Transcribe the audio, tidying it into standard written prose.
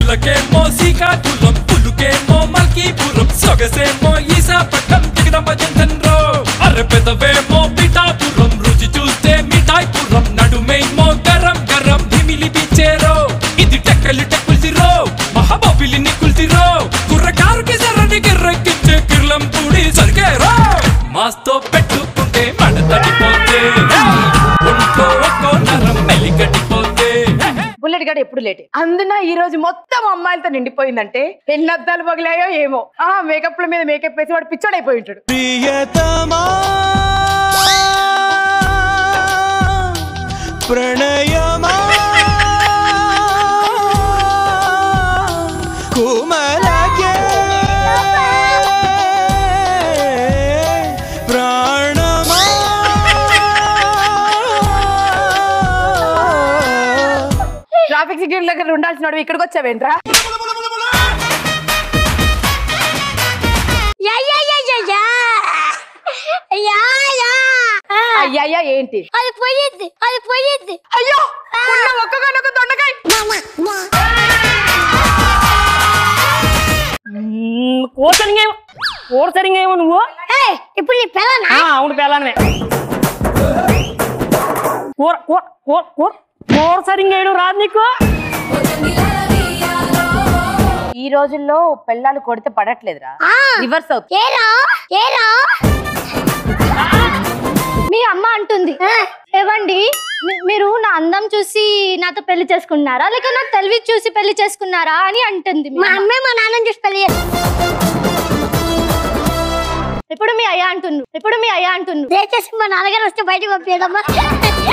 చిలకేమో శ్రీకాకుళం పులుకేమో మల్కీపురం సొగసేమో ఈశాపట్నం దిగదమ్మ జంటన్రో అరె పెదవేమో పిఠాపురం రుచి చూస్తే మిఠాయిపురం నడుమేమో గరం గరం భిమిలి బిచ్చేరో ఇది టెక్కలి టెక్కుల్సిరో మహాబాబిలిని కుల్సిరో కుర్రకారుకి సర్రని గిర్రెక్కించే కిర్లం పూడి సరిగేరో మాస్తో పెట్టుకుంటే మడ తడిపోతే ఒంట్లో ఒక్కో నరం మెలిగడిపోతే బుల్లెట్ గడ ఎప్పుడు లేటే అందున ఈ రోజు మొత్తం అమ్మాయిలతో నిండిపోయిందంటే ఎన్ని అద్దాలు పగిలాయో ఏమో మేకప్ల మీద మేకప్ వేసి వాడు పిచ్చోడైపోయి ఉంటాడు. ప్రియతమా ప్రణయమా కుమలకే ప్రాణమా ట్రాఫిక్ సిగ్నల్ దగ్గర ఉండాల్సిన ఇక్కడికి వచ్చావేంట్రా? అయ్యా ఏంటి అది పోయింది అయ్యో ఒక్కగానొక్క దొండకాయ కోసరింగేమో నువ్వు ఇప్పుడు నీ పిల్లనా? అవును పిల్లనే కోసరింగేయడం రాదు నీకు. ఈ రోజుల్లో పెళ్ళాలు కొడితే పడట్లేదురా, రివర్స్ అవుతుంది. ఏరా మీ అమ్మ అంటుంది ఏవండి మీరు నా అందం చూసి నాతో పెళ్లి చేసుకున్నారా లేక నా తెలివి చూసి పెళ్లి చేసుకున్నారా అని అంటుంది. మా అమ్మే మా నాన్నని చూసి పెళ్లి ఇప్పుడు మీ అయ్యా అంటున్నారు దయచేసి మా నాన్నగారు వస్తే బయటకు పంపించడమ్మా.